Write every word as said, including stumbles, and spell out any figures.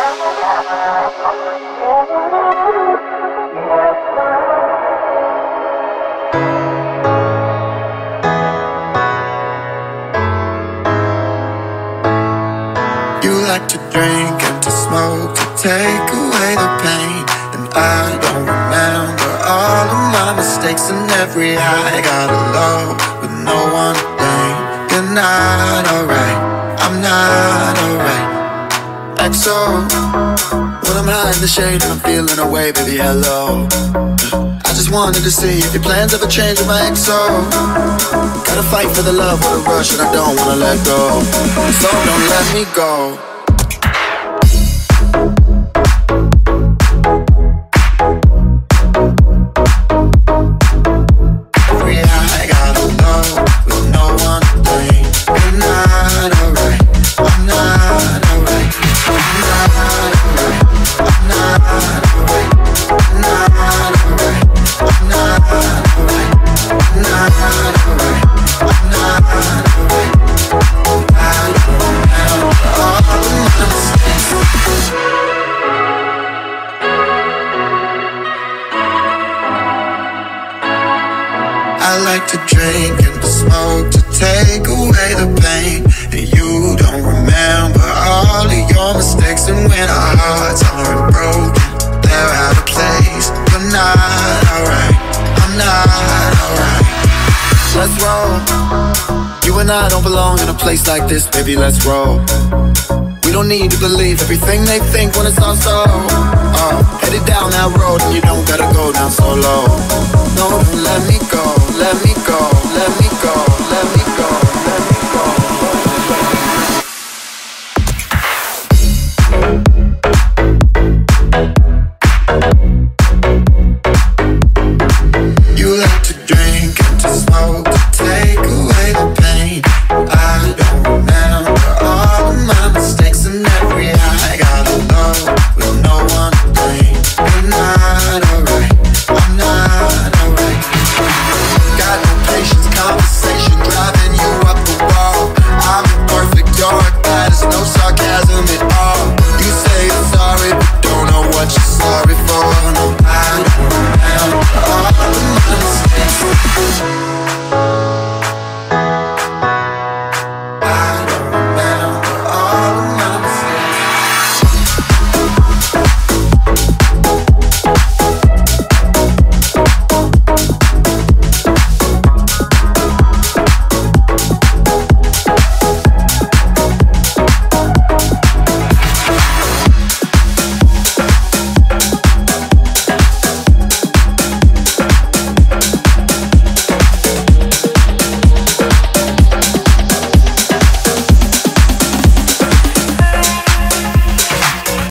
To drink and to smoke, to take away the pain. And I don't remember all of my mistakes and every high. Got alone with no one to blame. You're not alright, I'm not alright. X O, when I'm high in the shade and I'm feeling away, baby, hello. I just wanted to see if your plans ever change with my X O. Gotta fight for the love with a rush and I don't wanna let go. So don't let me go. To drink and to smoke, to take away the pain. And you don't remember all of your mistakes. And when our hearts aren't broken, they're out of place. You're not alright, I'm not alright. Let's roll. You and I don't belong in a place like this, baby, let's roll. We don't need to believe everything they think when it's all so. Uh, headed down that road and you don't gotta go down so low. No, don't let me go, let me go, let me go.